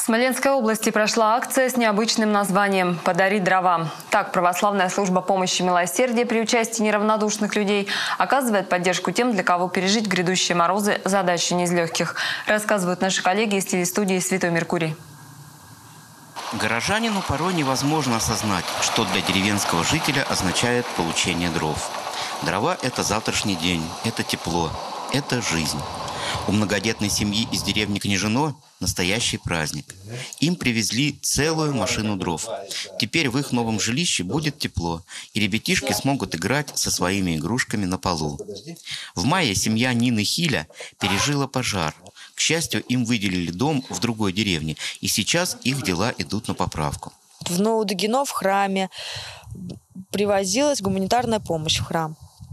Смоленской области прошла акция с необычным названием «Подари дрова». Так, православная служба помощи милосердия при участии неравнодушных людей оказывает поддержку тем, для кого пережить грядущие морозы – задача не из легких, рассказывают наши коллеги из телестудии «Святой Меркурий». Горожанину порой невозможно осознать, что для деревенского жителя означает получение дров. Дрова – это завтрашний день, это тепло, это жизнь. У многодетной семьи из деревни Княжино настоящий праздник. Им привезли целую машину дров. Теперь в их новом жилище будет тепло, и ребятишки смогут играть со своими игрушками на полу. В мае семья Нины Хиля пережила пожар. К счастью, им выделили дом в другой деревне, и сейчас их дела идут на поправку. В Новодагино в храме привозилась гуманитарная помощь в храм.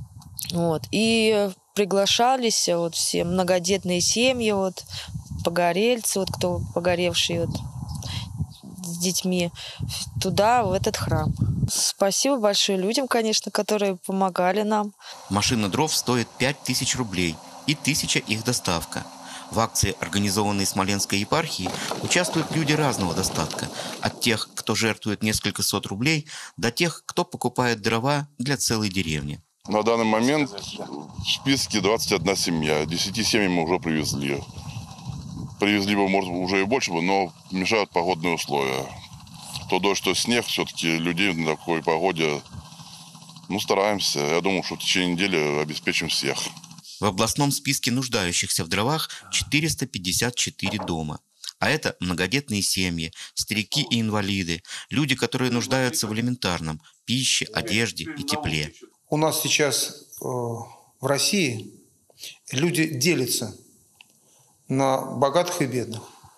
И приглашались все многодетные семьи, погорельцы, кто погоревшие с детьми, туда, в этот храм. Спасибо большое людям, конечно, которые помогали нам. Машина дров стоит 5000 рублей и 1000 их доставка. В акции, организованной Смоленской епархией, участвуют люди разного достатка. От тех, кто жертвует несколько сот рублей, до тех, кто покупает дрова для целой деревни. На данный момент в списке 21 семья. 10 семей мы уже привезли. Привезли бы, может, уже и больше, но мешают погодные условия. То дождь, то снег, все-таки людей на такой погоде, стараемся. Я думаю, что в течение недели обеспечим всех. В областном списке нуждающихся в дровах 454 дома. А это многодетные семьи, старики и инвалиды, люди, которые нуждаются в элементарном – пище, одежде и тепле. У нас сейчас в России люди делятся на богатых и бедных.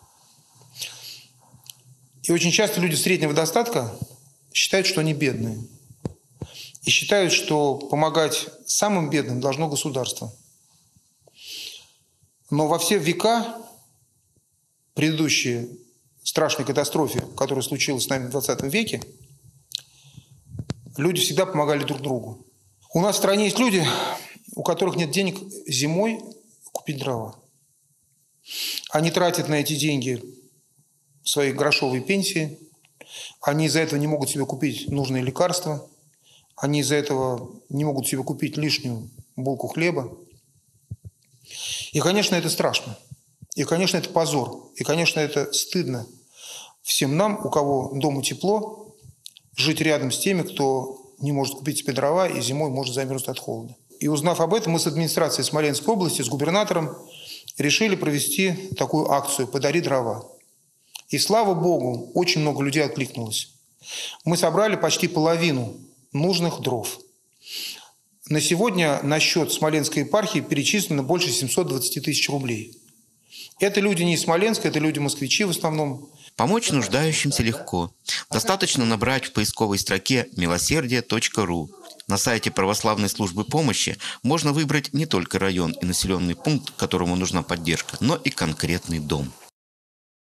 И очень часто люди среднего достатка считают, что они бедные. И считают, что помогать самым бедным должно государство. Но во все века предыдущие страшной катастрофе, которая случилась с нами в 20 веке, люди всегда помогали друг другу. У нас в стране есть люди, у которых нет денег зимой купить дрова. Они тратят на эти деньги свои грошовые пенсии, они из-за этого не могут себе купить нужные лекарства, они из-за этого не могут себе купить лишнюю булку хлеба. И, конечно, это страшно. И, конечно, это позор. И, конечно, это стыдно всем нам, у кого дома тепло, жить рядом с теми, кто не может купить себе дрова и зимой может замерзнуть от холода. И узнав об этом, мы с администрацией Смоленской области, с губернатором решили провести такую акцию «Подари дрова». И, слава Богу, очень много людей откликнулось. Мы собрали почти половину нужных дров. На сегодня на счет Смоленской епархии перечислено больше 720 тысяч рублей. Это люди не из Смоленска, это люди-москвичи в основном. Помочь нуждающимся легко. Достаточно набрать в поисковой строке «милосердие.ру». На сайте православной службы помощи можно выбрать не только район и населенный пункт, которому нужна поддержка, но и конкретный дом.